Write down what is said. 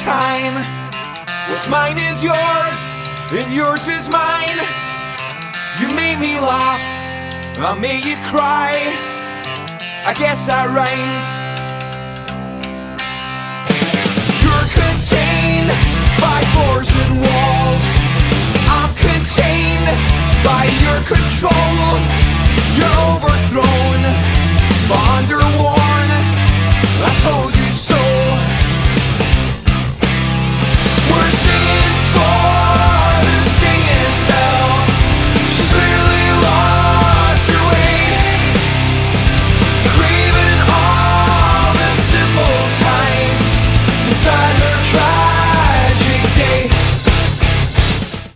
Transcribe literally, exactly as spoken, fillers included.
time. What's mine is yours, and yours is mine. You made me laugh, I made you cry. I guess that rhymes. You're contained by floors and walls. I'm contained by your control. You're overthrown, but underwater.